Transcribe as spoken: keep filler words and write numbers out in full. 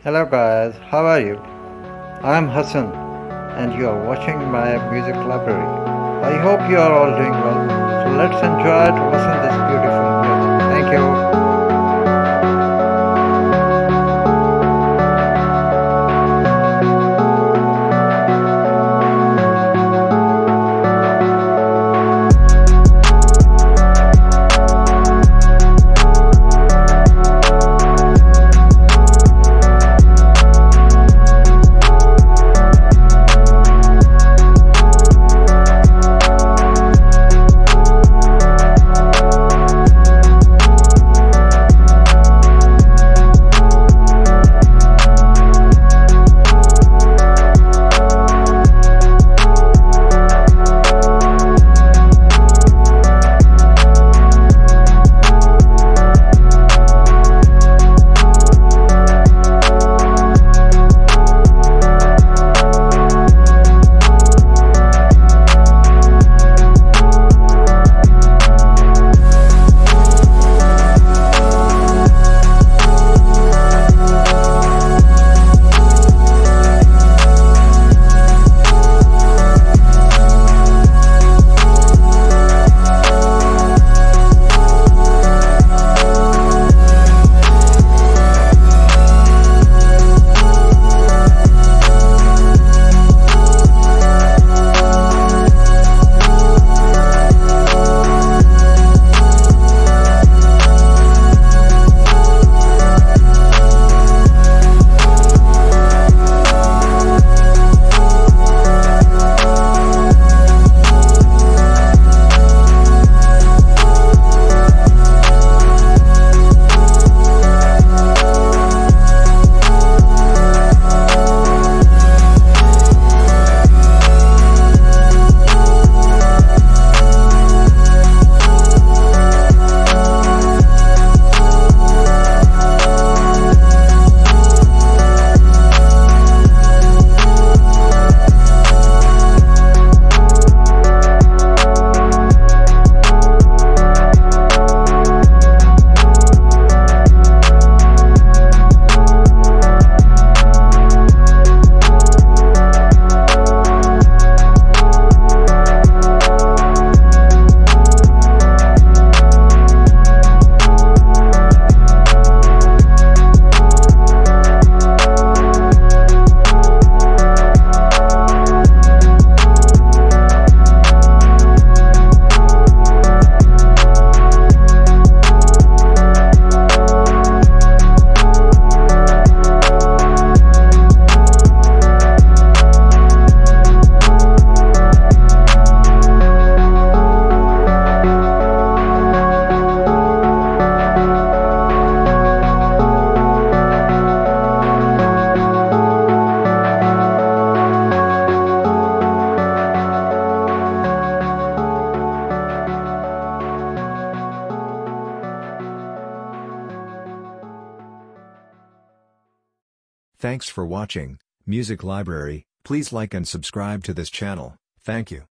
Hello guys, how are you? I'm Hassan and you are watching my music library. I hope you are all doing well. So let's enjoy to listen this beautiful music. Thank you. Thanks for watching Music Library. Please like and subscribe to this channel. Thank you.